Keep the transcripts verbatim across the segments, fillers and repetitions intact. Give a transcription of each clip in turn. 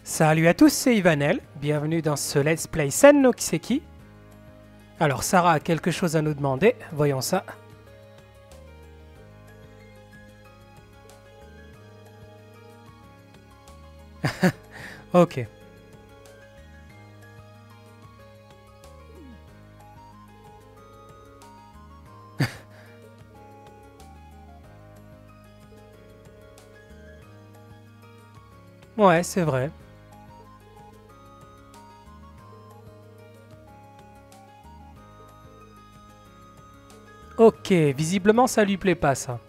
Salut à tous, c'est Ivanel. Bienvenue dans ce Let's Play Sen no Kiseki. Alors, Sarah a quelque chose à nous demander. Voyons ça. Ok. Ouais, c'est vrai. Ok, visiblement ça lui plaît pas ça.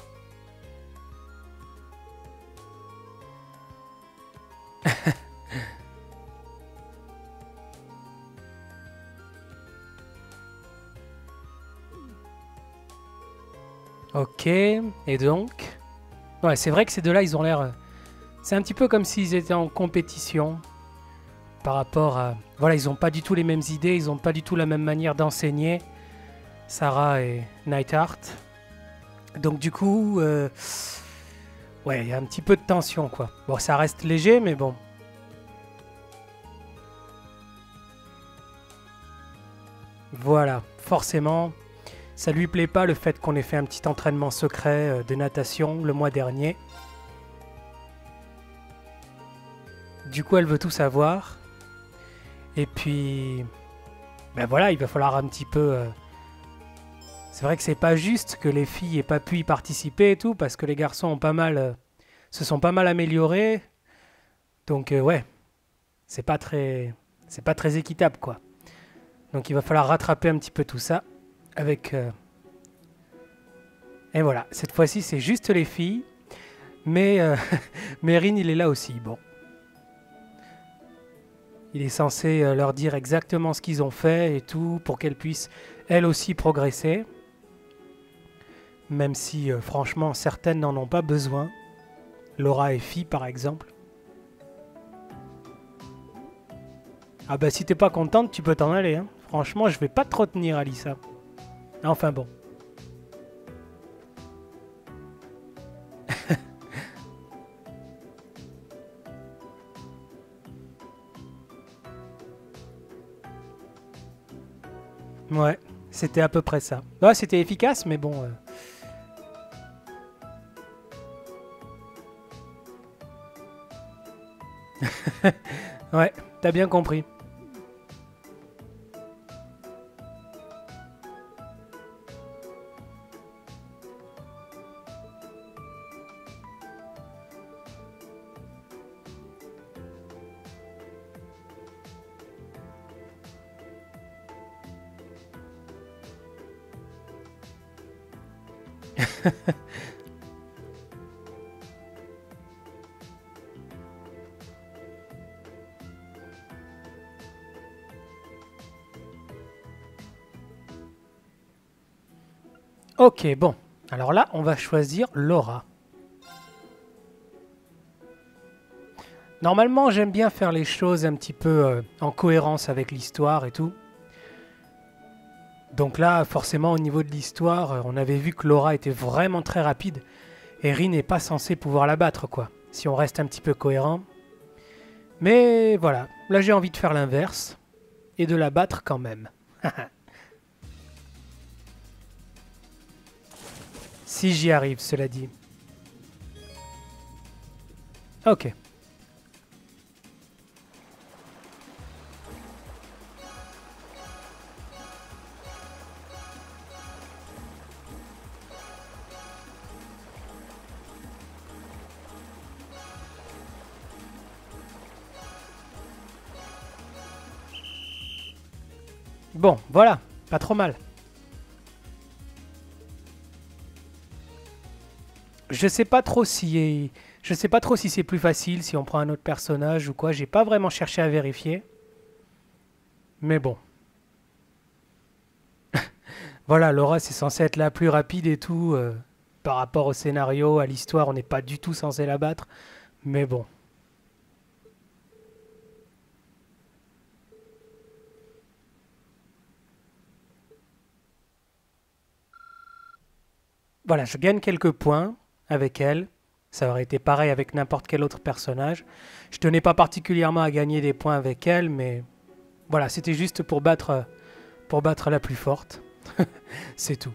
Ok, et donc... Ouais, c'est vrai que ces deux-là, ils ont l'air... euh, C'est un petit peu comme s'ils étaient en compétition par rapport à... Voilà, ils ont pas du tout les mêmes idées, ils ont pas du tout la même manière d'enseigner, Sarah et Neidhart. Donc du coup, euh, ouais, il y a un petit peu de tension, quoi. Bon, ça reste léger, mais bon. Voilà, forcément, ça lui plaît pas le fait qu'on ait fait un petit entraînement secret euh, de natation le mois dernier. Du coup, elle veut tout savoir. Et puis, ben voilà, il va falloir un petit peu... euh, C'est vrai que c'est pas juste que les filles aient pas pu y participer et tout, parce que les garçons ont pas mal, euh, se sont pas mal améliorés. Donc euh, ouais, c'est pas très, c'est pas très équitable quoi. Donc il va falloir rattraper un petit peu tout ça avec. euh, Et voilà, cette fois-ci c'est juste les filles, mais euh, Mérine il est là aussi. Bon, il est censé euh, leur dire exactement ce qu'ils ont fait et tout pour qu'elles puissent elles aussi progresser. Même si euh, franchement certaines n'en ont pas besoin. Laura est fille par exemple. Ah bah si t'es pas contente, tu peux t'en aller. Hein. Franchement, je vais pas te retenir, Alissa. Enfin bon. Ouais, c'était à peu près ça. Ouais, c'était efficace, mais bon... euh, ouais, t'as bien compris. Ok, bon. Alors là, on va choisir Laura. Normalement, j'aime bien faire les choses un petit peu euh, en cohérence avec l'histoire et tout. Donc là, forcément, au niveau de l'histoire, euh, on avait vu que Laura était vraiment très rapide. Et Rin n'est pas censé pouvoir la battre, quoi. Si on reste un petit peu cohérent. Mais voilà, là j'ai envie de faire l'inverse. Et de la battre quand même. Si j'y arrive, cela dit. Ok. Bon, voilà, pas trop mal. Je sais pas trop si je sais pas trop si c'est plus facile si on prend un autre personnage ou quoi. J'ai pas vraiment cherché à vérifier. Mais bon, voilà, Laura c'est censé être la plus rapide et tout euh, par rapport au scénario, à l'histoire. On n'est pas du tout censé la battre. Mais bon, voilà, je gagne quelques points avec elle. Ça aurait été pareil avec n'importe quel autre personnage. Je tenais pas particulièrement à gagner des points avec elle, mais voilà, c'était juste pour battre, pour battre la plus forte. C'est tout.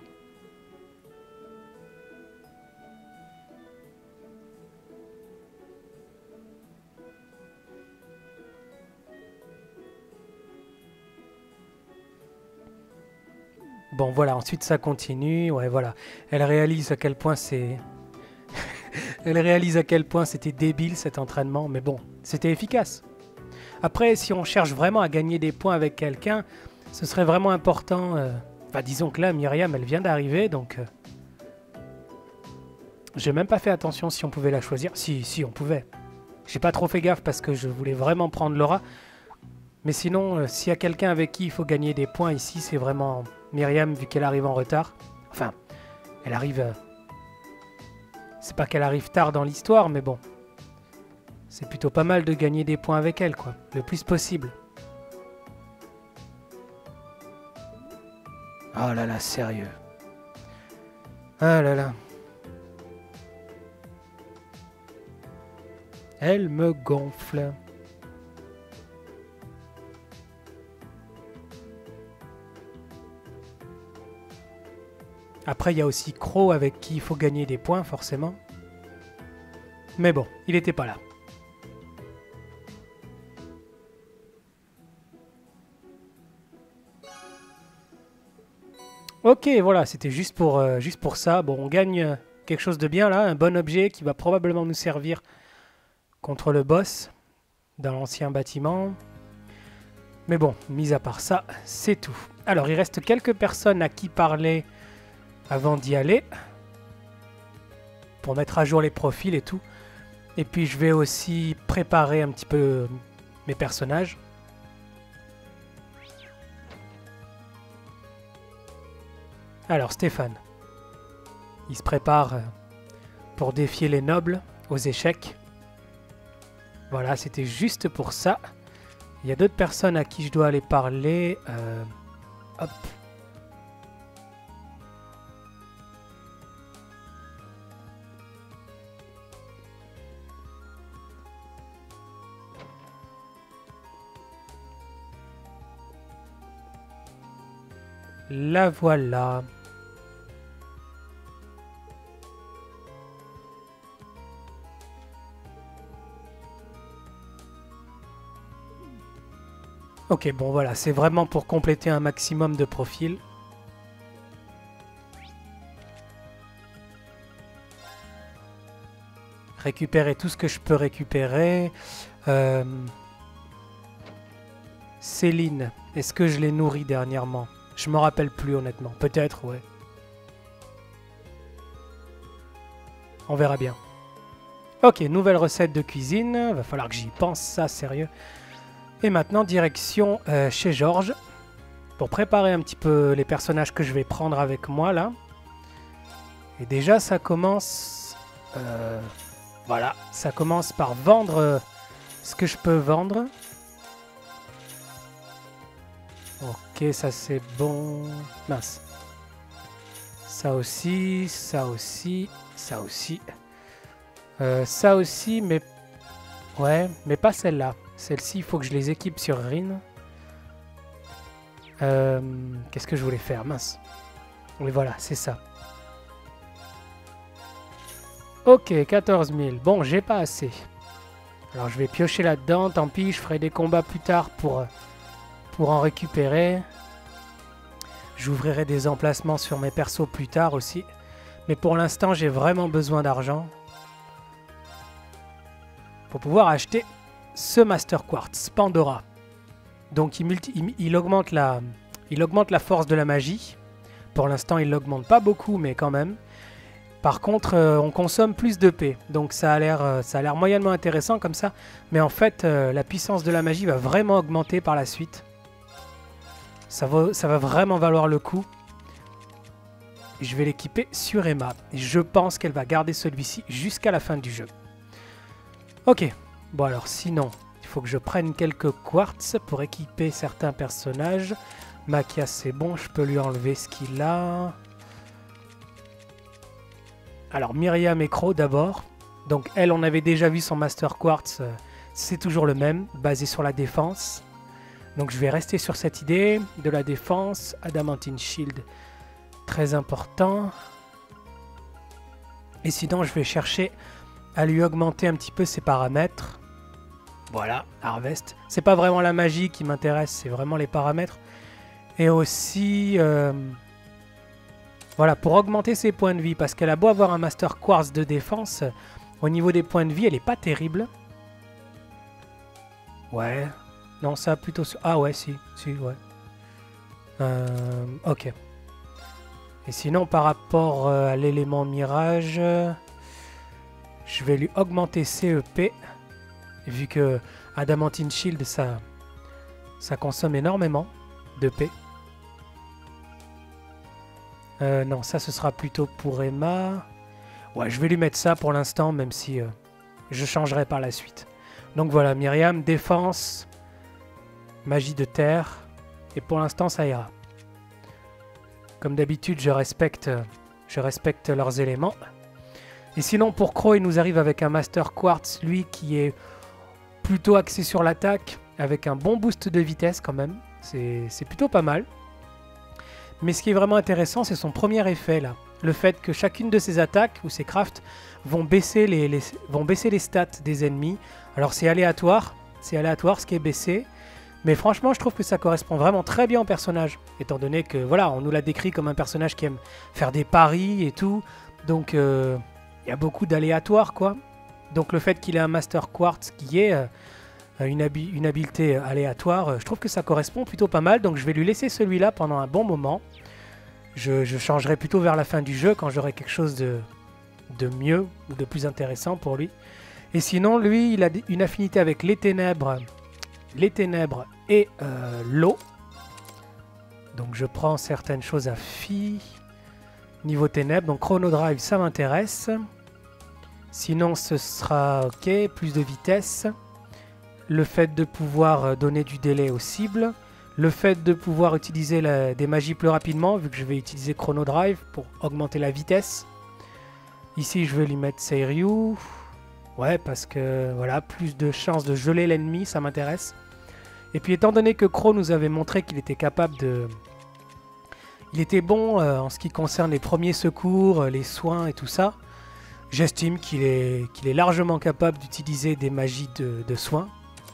Bon, voilà, ensuite ça continue. Ouais, voilà. Elle réalise à quel point c'est... Elle réalise à quel point c'était débile cet entraînement, mais bon, c'était efficace. Après, si on cherche vraiment à gagner des points avec quelqu'un, ce serait vraiment important... Euh... Enfin, disons que là, Myriam, elle vient d'arriver, donc... Euh... J'ai même pas fait attention si on pouvait la choisir. Si, si, on pouvait. J'ai pas trop fait gaffe parce que je voulais vraiment prendre Laura. Mais sinon, euh, s'il y a quelqu'un avec qui il faut gagner des points ici, c'est vraiment Myriam, vu qu'elle arrive en retard. Enfin, elle arrive... Euh... C'est pas qu'elle arrive tard dans l'histoire, mais bon. C'est plutôt pas mal de gagner des points avec elle, quoi. Le plus possible. Oh là là, sérieux. Ah là là. Elle me gonfle. Après, il y a aussi Crow avec qui il faut gagner des points, forcément. Mais bon, il n'était pas là. Ok, voilà, c'était juste pour, euh, juste pour ça. Bon, on gagne euh, quelque chose de bien là, un bon objet qui va probablement nous servir contre le boss dans l'ancien bâtiment. Mais bon, mis à part ça, c'est tout. Alors, il reste quelques personnes à qui parler avant d'y aller, pour mettre à jour les profils et tout. Et puis je vais aussi préparer un petit peu mes personnages. Alors Stéphane, il se prépare pour défier les nobles aux échecs. Voilà, c'était juste pour ça. Il y a d'autres personnes à qui je dois aller parler. Euh, hop. La voilà. Ok, bon voilà, c'est vraiment pour compléter un maximum de profils. Récupérer tout ce que je peux récupérer. Euh... Céline, est-ce que je l'ai nourrie dernièrement ? Je me rappelle plus honnêtement. Peut-être, ouais. On verra bien. Ok, nouvelle recette de cuisine. Va falloir que j'y pense, ça, sérieux. Et maintenant, direction euh, chez Georges. Pour préparer un petit peu les personnages que je vais prendre avec moi, là. Et déjà, ça commence... Euh, voilà, ça commence par vendre euh, ce que je peux vendre. Ok, ça c'est bon. Mince. Ça aussi, ça aussi, ça aussi. Euh, ça aussi, mais... Ouais, mais pas celle-là. Celle-ci, il faut que je les équipe sur Rin. Euh, Qu'est-ce que je voulais faire? Mince. Oui, voilà, c'est ça. Ok, quatorze mille. Bon, j'ai pas assez. Alors, je vais piocher là-dedans. Tant pis, je ferai des combats plus tard pour... pour en récupérer. J'ouvrirai des emplacements sur mes persos plus tard aussi. Mais pour l'instant, j'ai vraiment besoin d'argent pour pouvoir acheter ce Master Quartz, Pandora. Donc il, multi il, il, augmente la, il augmente la force de la magie. Pour l'instant, il l'augmente pas beaucoup, mais quand même. Par contre, euh, on consomme plus de P. Donc ça a l'air euh, ça a l'air moyennement intéressant comme ça. Mais en fait, euh, la puissance de la magie va vraiment augmenter par la suite. Ça va, ça va vraiment valoir le coup. Je vais l'équiper sur Emma. Et je pense qu'elle va garder celui-ci jusqu'à la fin du jeu. Ok. Bon alors, sinon, il faut que je prenne quelques quartz pour équiper certains personnages. Makia, c'est bon. Je peux lui enlever ce qu'il a. Alors, Myriam et Crow d'abord. Donc elle, on avait déjà vu son Master Quartz, euh, c'est toujours le même, basé sur la défense. Donc je vais rester sur cette idée de la défense. Adamantine Shield, très important. Et sinon, je vais chercher à lui augmenter un petit peu ses paramètres. Voilà, Harvest. C'est pas vraiment la magie qui m'intéresse, c'est vraiment les paramètres. Et aussi, euh, voilà, pour augmenter ses points de vie, parce qu'elle a beau avoir un Master Quartz de défense, au niveau des points de vie, elle est pas terrible. Ouais, non, ça plutôt... Ah ouais, si, si, ouais. Euh, ok. Et sinon, par rapport à l'élément mirage, je vais lui augmenter C E P. Vu que Adamantine Shield, ça, ça consomme énormément de P. Euh, non, ça, ce sera plutôt pour Emma. Ouais, je vais lui mettre ça pour l'instant, même si euh, je changerai par la suite. Donc voilà, Myriam, défense, magie de terre. Et pour l'instant, ça ira. Comme d'habitude, je respecte, je respecte leurs éléments. Et sinon, pour Crow, il nous arrive avec un Master Quartz, lui, qui est plutôt axé sur l'attaque, avec un bon boost de vitesse quand même. C'est plutôt pas mal. Mais ce qui est vraiment intéressant, c'est son premier effet, là. Le fait que chacune de ses attaques, ou ses crafts, vont baisser les, les, vont baisser les stats des ennemis. Alors c'est aléatoire, c'est aléatoire ce qui est baissé. Mais franchement, je trouve que ça correspond vraiment très bien au personnage. Étant donné que, voilà, on nous l'a décrit comme un personnage qui aime faire des paris et tout. Donc, il euh, y a beaucoup d'aléatoire, quoi. Donc, le fait qu'il ait un Master Quartz qui est euh, une, habi une habileté aléatoire, euh, je trouve que ça correspond plutôt pas mal. Donc, je vais lui laisser celui-là pendant un bon moment. Je, je changerai plutôt vers la fin du jeu quand j'aurai quelque chose de, de mieux ou de plus intéressant pour lui. Et sinon, lui, il a une affinité avec les ténèbres. Les ténèbres et euh, l'eau. Donc je prends certaines choses à Phi. Niveau ténèbres, donc Chrono Drive, ça m'intéresse. Sinon, ce sera ok, plus de vitesse. Le fait de pouvoir donner du délai aux cibles. Le fait de pouvoir utiliser la, des magies plus rapidement, vu que je vais utiliser Chrono Drive pour augmenter la vitesse. Ici, je vais lui mettre Seiryu. Ouais, parce que voilà, plus de chances de geler l'ennemi, ça m'intéresse. Et puis étant donné que Crow nous avait montré qu'il était capable de... Il était bon euh, en ce qui concerne les premiers secours, les soins et tout ça. J'estime qu'il est, qu'il est largement capable d'utiliser des magies de, de soins.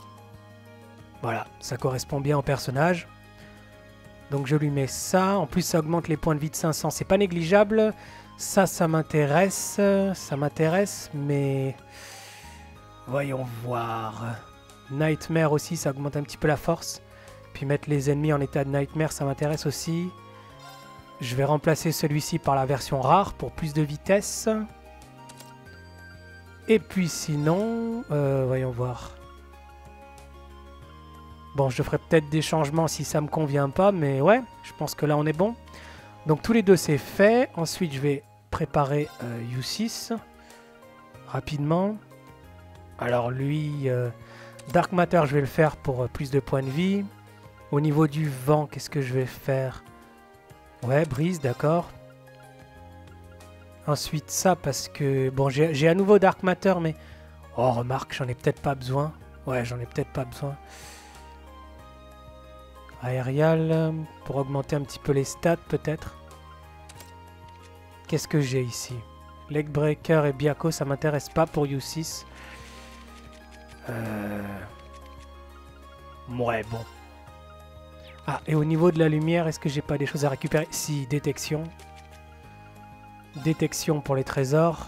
Voilà, ça correspond bien au personnage. Donc je lui mets ça. En plus, ça augmente les points de vie de cinq cents. C'est pas négligeable. Ça, ça m'intéresse. Ça m'intéresse, mais... Voyons voir. Nightmare aussi, ça augmente un petit peu la force. Puis mettre les ennemis en état de Nightmare, ça m'intéresse aussi. Je vais remplacer celui-ci par la version rare pour plus de vitesse. Et puis sinon, euh, voyons voir. Bon, je ferai peut-être des changements si ça me convient pas, mais ouais, je pense que là on est bon. Donc tous les deux c'est fait. Ensuite, je vais préparer euh, U six rapidement. Alors lui, euh, Dark Matter, je vais le faire pour euh, plus de points de vie. Au niveau du vent, qu'est-ce que je vais faire? Ouais, brise, d'accord. Ensuite ça, parce que... Bon, j'ai à nouveau Dark Matter, mais... Oh, remarque, j'en ai peut-être pas besoin. Ouais, j'en ai peut-être pas besoin. Aérial, pour augmenter un petit peu les stats, peut-être. Qu'est-ce que j'ai ici? Legbreaker et Byakko, ça m'intéresse pas pour U six. Euh... Ouais, bon. Ah, et au niveau de la lumière, est-ce que j'ai pas des choses à récupérer? Si, détection. Détection pour les trésors.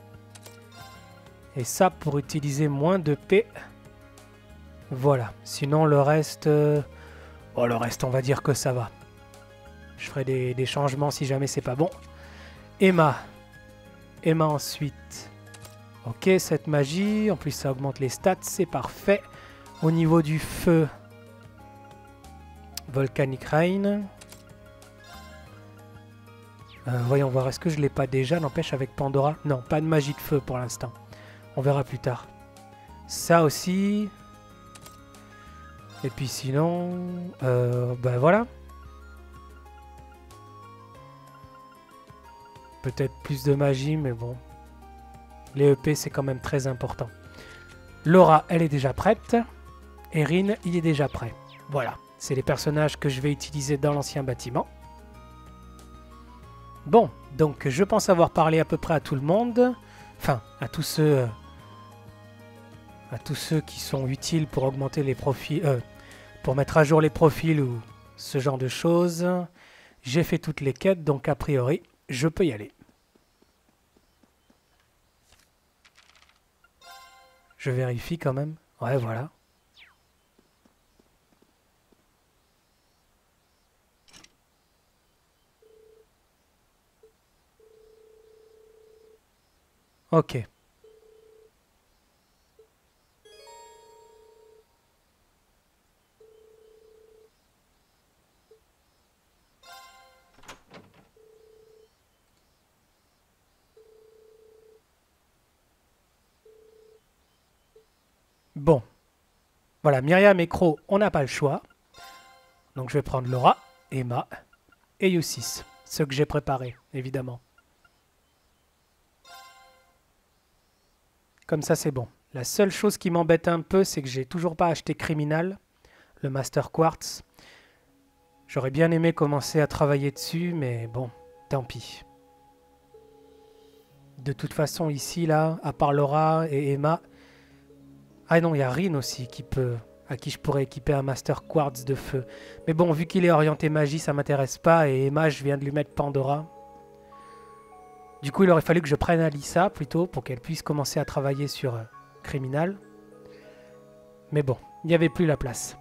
Et ça, pour utiliser moins de P. Voilà. Sinon, le reste... Euh... Bon, le reste, on va dire que ça va. Je ferai des, des changements si jamais c'est pas bon. Emma. Emma ensuite. Ok, cette magie. En plus, ça augmente les stats. C'est parfait. Au niveau du feu... Volcanic Rain. Euh, voyons voir, est-ce que je l'ai pas déjà? N'empêche avec Pandora. Non, pas de magie de feu pour l'instant. On verra plus tard. Ça aussi. Et puis sinon... Euh, ben voilà. Peut-être plus de magie, mais bon. Les E P, c'est quand même très important. Laura, elle est déjà prête. Erin, il est déjà prêt. Voilà, c'est les personnages que je vais utiliser dans l'ancien bâtiment. Bon, donc je pense avoir parlé à peu près à tout le monde. Enfin, à tous ceux... à tous ceux qui sont utiles pour augmenter les profils... Euh, pour mettre à jour les profils ou ce genre de choses. J'ai fait toutes les quêtes, donc a priori, je peux y aller. Je vérifie quand même. Ouais, voilà. Ok. Bon. Voilà, Myriam et Crow, on n'a pas le choix. Donc je vais prendre Laura, Emma et Youssis. Ceux que j'ai préparés, évidemment. Comme ça, c'est bon. La seule chose qui m'embête un peu, c'est que j'ai toujours pas acheté Criminal, le Master Quartz. J'aurais bien aimé commencer à travailler dessus, mais bon, tant pis. De toute façon, ici, là, à part Laura et Emma... Ah non, il y a Rin aussi qui peut, à qui je pourrais équiper un Master Quartz de feu. Mais bon, vu qu'il est orienté magie, ça m'intéresse pas. Et Emma, je viens de lui mettre Pandora. Du coup, il aurait fallu que je prenne Alyssa, plutôt, pour qu'elle puisse commencer à travailler sur euh, Criminal. Mais bon, il n'y avait plus la place.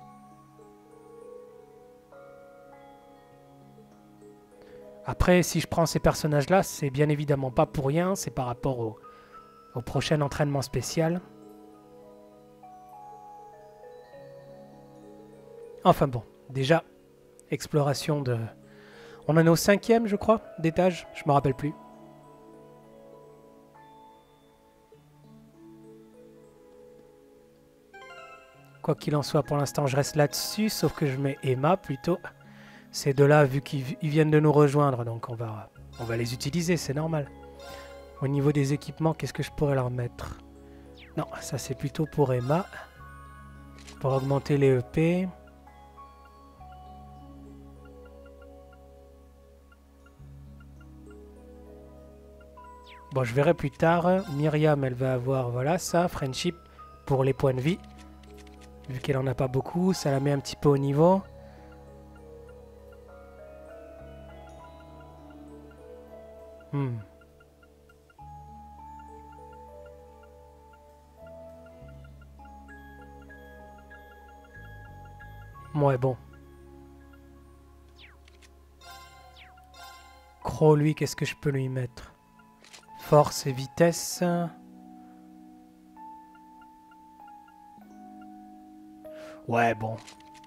Après, si je prends ces personnages-là, c'est bien évidemment pas pour rien. C'est par rapport au, au prochain entraînement spécial. Enfin bon, déjà, exploration de... On en est au cinquième, je crois, d'étage. Je me rappelle plus. Quoi qu'il en soit, pour l'instant, je reste là-dessus, sauf que je mets Emma plutôt. Ces deux-là, vu qu'ils viennent de nous rejoindre, donc on va, on va les utiliser, c'est normal. Au niveau des équipements, qu'est-ce que je pourrais leur mettre? Non, ça c'est plutôt pour Emma. Pour augmenter les E P. Bon, je verrai plus tard. Myriam, elle va avoir, voilà, ça, Friendship, pour les points de vie. Vu qu'elle en a pas beaucoup, ça la met un petit peu au niveau. Hmm. Ouais, bon. Crow, lui, qu'est-ce que je peux lui mettre? Force et vitesse. Ouais, bon.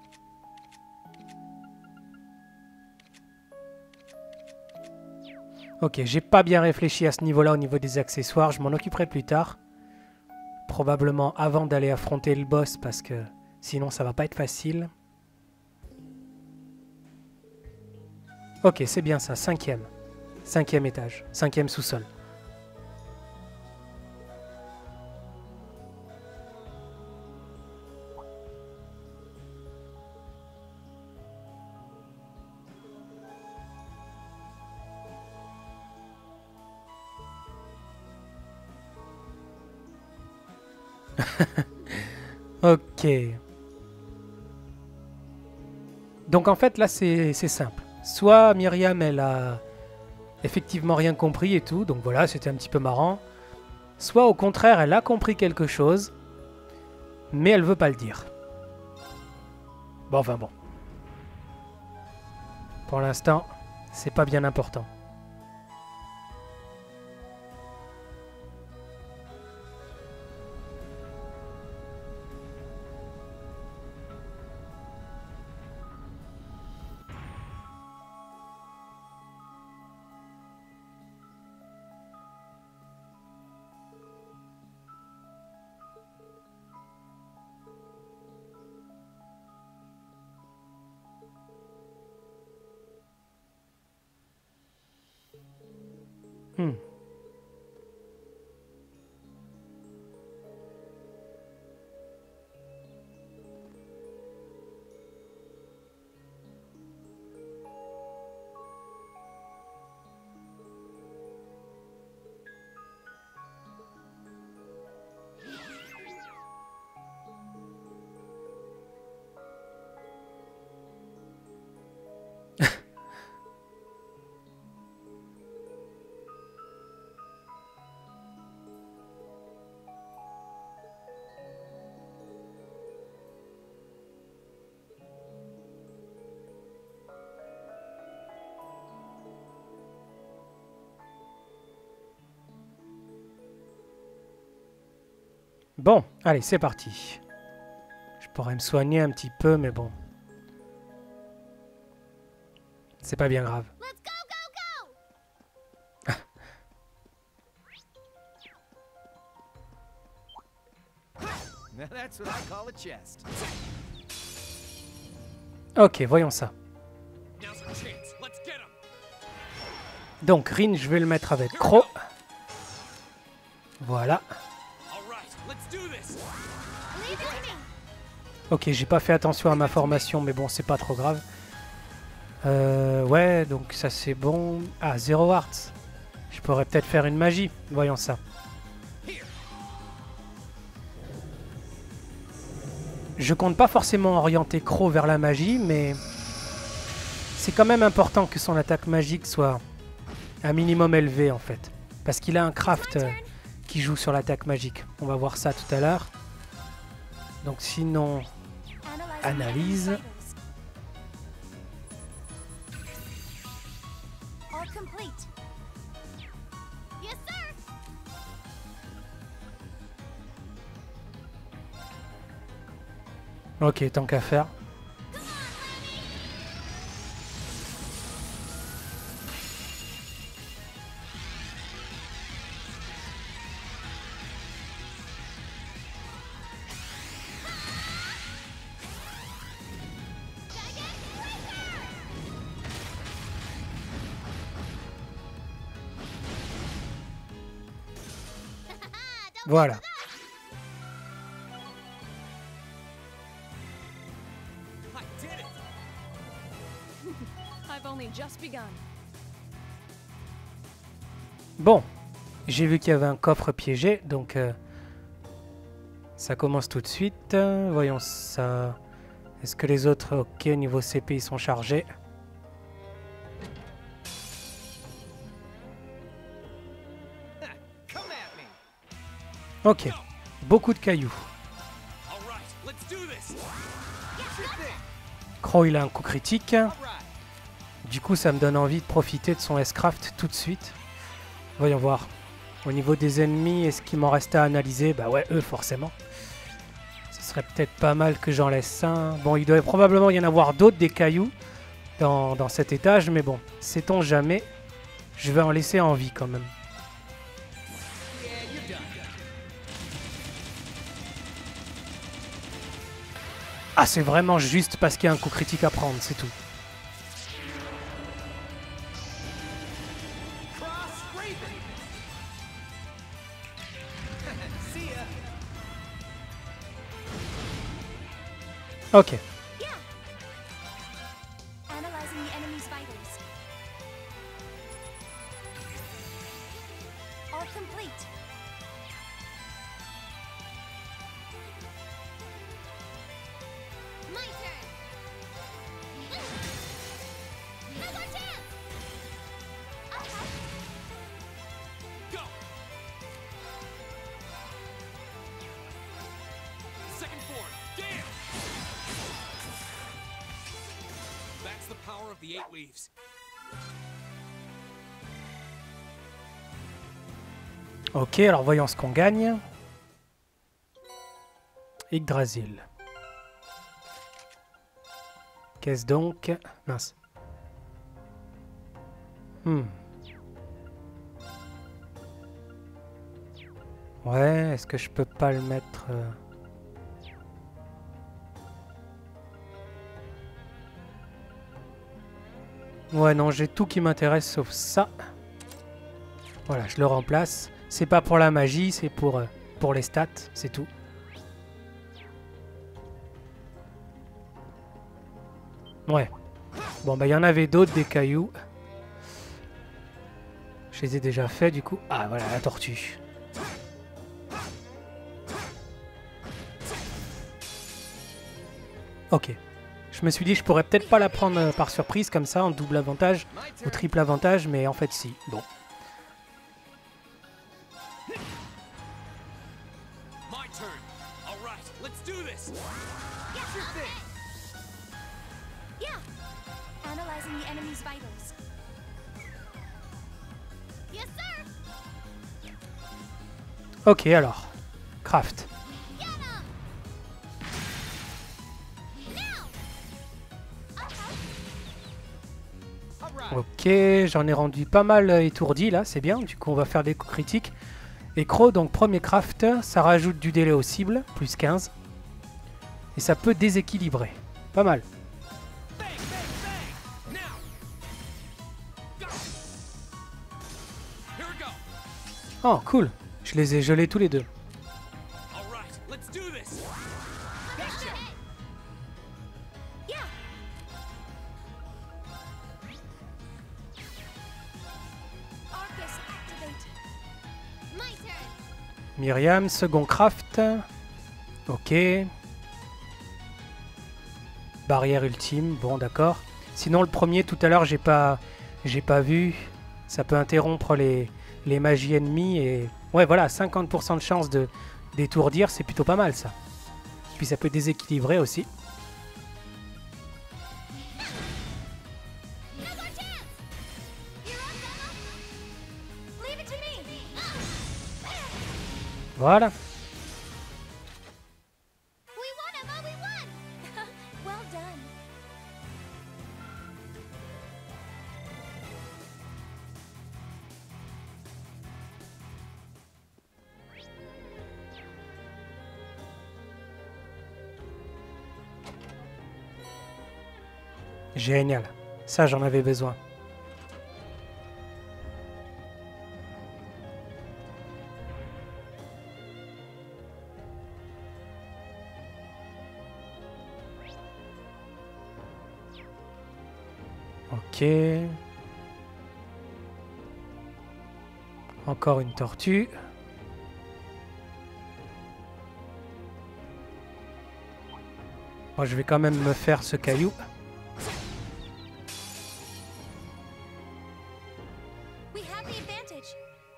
Ok, j'ai pas bien réfléchi à ce niveau-là au niveau des accessoires. Je m'en occuperai plus tard. Probablement avant d'aller affronter le boss parce que sinon ça va pas être facile. Ok, c'est bien ça, cinquième. Cinquième étage, cinquième sous-sol. Ok. Donc en fait là c'est simple. Soit Myriam elle a effectivement rien compris et tout, donc voilà c'était un petit peu marrant. Soit au contraire elle a compris quelque chose, mais elle veut pas le dire. Bon enfin bon. Pour l'instant c'est pas bien important. Hmm. Bon, allez, c'est parti. Je pourrais me soigner un petit peu, mais bon. C'est pas bien grave. Let's go, go, go! Now that's what I call a chest. Ok, voyons ça. Now's our chance. Let's get him. Donc, Rin, je vais le mettre avec Crow. Voilà. All right, let's do this. Leave it to me. Ok, j'ai pas fait attention à ma formation, mais bon, c'est pas trop grave. Euh, ouais, donc ça c'est bon. Ah, Zero Hearts. Je pourrais peut-être faire une magie. Voyons ça. Je compte pas forcément orienter Crow vers la magie, mais c'est quand même important que son attaque magique soit un minimum élevé en fait. Parce qu'il a un craft euh, qui joue sur l'attaque magique. On va voir ça tout à l'heure. Donc sinon, analyse. All complete. Yes, sir. Ok, tant qu'à faire. Voilà. I did it. I've only just begun. Bon, j'ai vu qu'il y avait un coffre piégé, donc euh, ça commence tout de suite. Euh, voyons ça. Est-ce que les autres, ok, niveau C P, ils sont chargés? Come at me. Ok, beaucoup de cailloux. All right, let's do this. Sure thing. Crow, il a un coup critique. All right. Du coup, ça me donne envie de profiter de son S-Craft tout de suite. Voyons voir. Au niveau des ennemis, est-ce qu'il m'en reste à analyser? Bah ouais, eux, forcément. Ce serait peut-être pas mal que j'en laisse un. Bon, il doit probablement y en avoir d'autres, des cailloux, dans, dans cet étage. Mais bon, sait-on jamais. Je vais en laisser en vie, quand même. Yeah, you're done. Ah, c'est vraiment juste parce qu'il y a un coup critique à prendre, c'est tout. Cross Raven. See ya. Ok. Yeah. Analyzing the enemy's vitals. All complete. My turn. Now's our chance. Uh-huh. Go. Second form. Damn. That's the power of the eight weaves. Ok, alors voyons ce qu'on gagne. Yggdrasil. Qu'est-ce donc? Mince. Hmm. Ouais, est-ce que je peux pas le mettre... euh, Ouais, non, j'ai tout qui m'intéresse sauf ça. Voilà, je le remplace. C'est pas pour la magie, c'est pour, euh, pour les stats, c'est tout. Ouais. Bon, bah, il y en avait d'autres, des cailloux. Je les ai déjà fait, du coup. Ah, voilà, la tortue. Ok. Je me suis dit, je pourrais peut-être pas la prendre euh, par surprise, comme ça, en double avantage, My ou turn. triple avantage, mais en fait, si. Bon. My turn. All right, let's do this. Sure thing. Yeah. Analyzing the enemy's vitals. Yes, sir. Ok, alors. Craft. Ok, j'en ai rendu pas mal étourdi là, c'est bien. Du coup, on va faire des coups critiques. Et Crow, donc premier craft, ça rajoute du délai aux cibles, plus quinze. Et ça peut déséquilibrer. Pas mal. Bang, bang, bang! Now! Go! Here we go! Oh, cool. Je les ai gelés tous les deux. All right, let's do this! Gotcha. Yeah. Arcus activate. My turn. Myriam, second craft. Ok. Barrière ultime, bon d'accord. Sinon le premier tout à l'heure j'ai pas j'ai pas vu. Ça peut interrompre les, les magies ennemies et... Ouais voilà, cinquante pour cent de chance de d'étourdir, c'est plutôt pas mal ça. Puis ça peut déséquilibrer aussi. No more chance. You're up, Emma. Leave it to me. Voilà. We won, Emma. We won. Well done. Génial. Ça j'en avais besoin. Ok. Encore une tortue. Moi, je vais quand même me faire ce caillou. We have the advantage.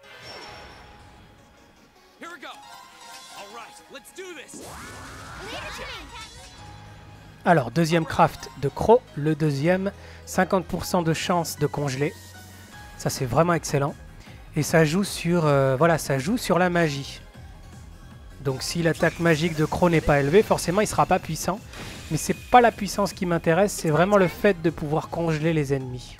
Here we go! All right, let's do this! Leave it to me, Captain. Alors, deuxième craft de Crow. Le deuxième, cinquante pour cent de chance de congeler. Ça, c'est vraiment excellent. Et ça joue sur, euh, voilà, ça joue sur la magie. Donc, si l'attaque magique de Crow n'est pas élevée, forcément, il sera pas puissant. Mais c'est pas la puissance qui m'intéresse, c'est vraiment le fait de pouvoir congeler les ennemis.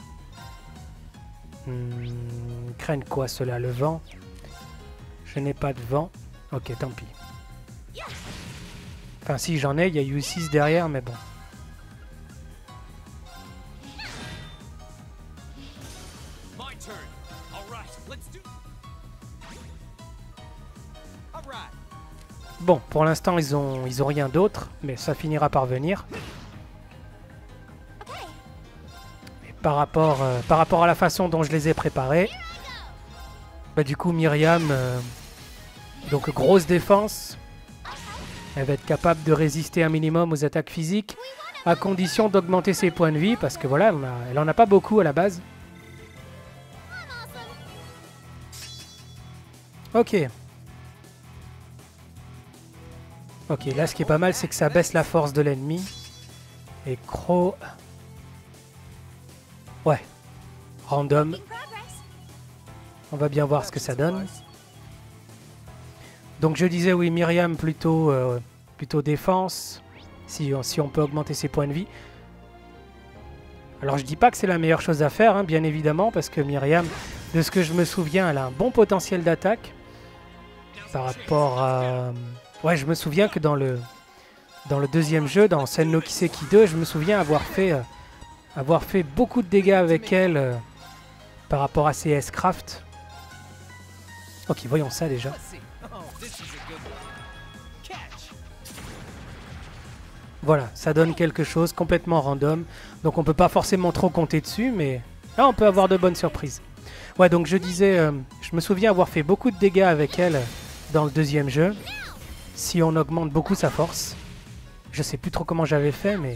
Hmm, ils craignent quoi, ceux-là? Le vent? Je n'ai pas de vent. Ok, tant pis. Enfin, si, j'en ai, il y a eu six derrière, mais bon. My turn! All right, let's do... All right! Bon, pour l'instant, ils ont, ils ont rien d'autre, mais ça finira par venir. Okay. Et par rapport, euh, par rapport à la façon dont je les ai préparés, bah, du coup, Myriam, euh, donc grosse défense, elle va être capable de résister un minimum aux attaques physiques, à condition d'augmenter ses points de vie, parce que voilà, elle, a, elle en a pas beaucoup à la base. I'm awesome. Ok. Ok, là ce qui est pas mal, c'est que ça baisse la force de l'ennemi. Et Crow... Ouais. Random. Making progress. On va bien voir ce que ça donne. Donc je disais oui, Myriam plutôt, euh, plutôt défense, si, si on peut augmenter ses points de vie. Alors je dis pas que c'est la meilleure chose à faire, hein, bien évidemment, parce que Myriam, de ce que je me souviens, elle a un bon potentiel d'attaque. Par rapport à... Ouais, je me souviens que dans le, dans le deuxième jeu, dans Senno Kiseki deux, je me souviens avoir fait, euh, avoir fait beaucoup de dégâts avec elle euh, par rapport à ses S-Craft. Ok, voyons ça déjà. Let's see. Oh, this is a good one. Catch! Voilà, ça donne quelque chose complètement random. Donc on peut pas forcément trop compter dessus, mais là on peut avoir de bonnes surprises. Ouais, donc je disais, euh, je me souviens avoir fait beaucoup de dégâts avec elle dans le deuxième jeu. Si on augmente beaucoup sa force. Je sais plus trop comment j'avais fait, mais...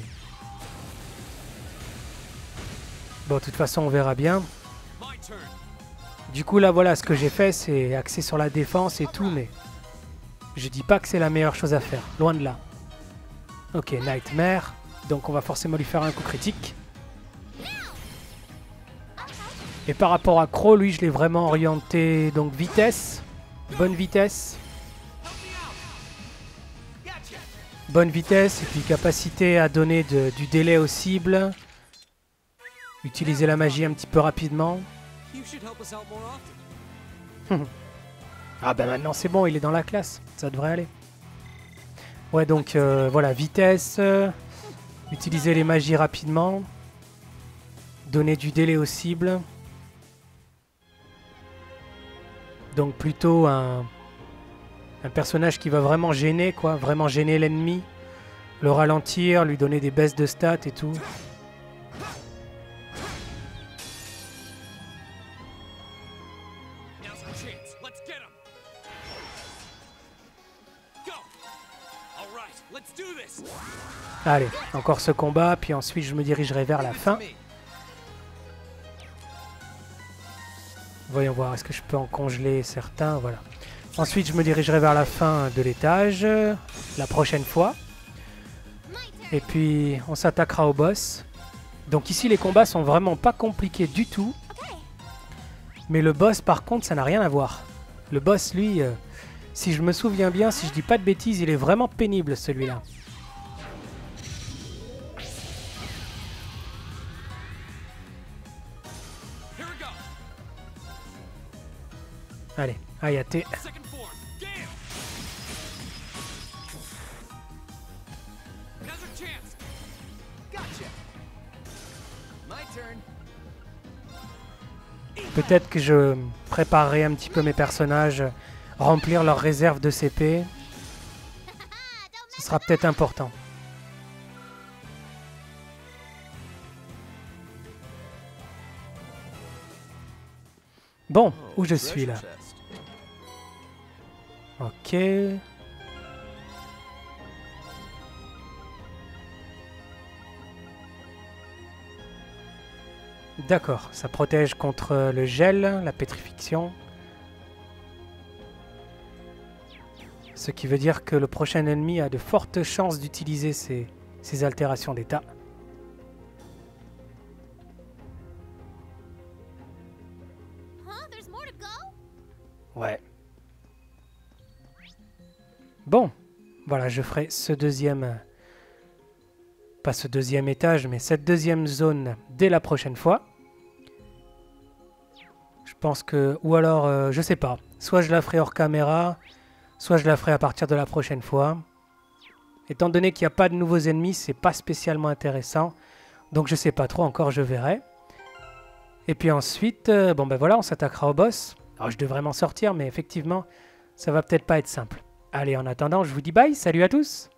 Bon, de toute façon, on verra bien. My turn! Du coup, là, voilà, ce que j'ai fait, c'est axé sur la défense et tout, mais... Je dis pas que c'est la meilleure chose à faire, loin de là. Ok, Nightmare. Donc on va forcément lui faire un coup critique. Et par rapport à Crow, lui, je l'ai vraiment orienté, donc vitesse. Bonne vitesse. Gotcha! Bonne vitesse et puis capacité à donner de- du délai aux cibles. Utiliser la magie un petit peu rapidement. You should help us out more often. Ah ben maintenant c'est bon, il est dans la classe. Ça devrait aller. Ouais, donc euh, voilà, vitesse. euh, utiliser les magies rapidement. Donner du délai aux cibles. Donc plutôt un, un personnage qui va vraiment gêner, quoi. Vraiment gêner l'ennemi. Le ralentir, lui donner des baisses de stats et tout. Now's our chance. Let's get him. Go. All right, let's do this. Allez, encore ce combat, puis ensuite je me dirigerai vers la fin. Voyons voir, est-ce que je peux en congeler certains? Voilà. Ensuite, je me dirigerai vers la fin de l'étage, euh, la prochaine fois. Et puis, on s'attaquera au boss. Donc ici, les combats sont vraiment pas compliqués du tout. Mais le boss, par contre, ça n'a rien à voir. Le boss, lui, euh, si je me souviens bien, si je dis pas de bêtises, il est vraiment pénible, celui-là. Here we go. Allez, Hayate. Second form. Gale. Now's our chance. Gotcha. My turn. Peut-être que je préparerai un petit peu mes personnages, remplir leur réserve de C P. Ce sera peut-être important. Bon, où je suis là? Ok. D'accord, ça protège contre le gel, la pétrification. Ce qui veut dire que le prochain ennemi a de fortes chances d'utiliser ces, ces altérations d'état. Huh? There's more to go? Ouais. Bon, voilà, je ferai ce deuxième... Pas ce deuxième étage, mais cette deuxième zone dès la prochaine fois. Je pense que... Ou alors, euh, je sais pas. Soit je la ferai hors caméra, soit je la ferai à partir de la prochaine fois. Étant donné qu'il n'y a pas de nouveaux ennemis, c'est pas spécialement intéressant. Donc je sais pas trop, encore je verrai. Et puis ensuite, euh, bon ben voilà, on s'attaquera au boss. Alors je devrais m'en sortir, mais effectivement, ça va peut-être pas être simple. Allez, en attendant, je vous dis bye, salut à tous!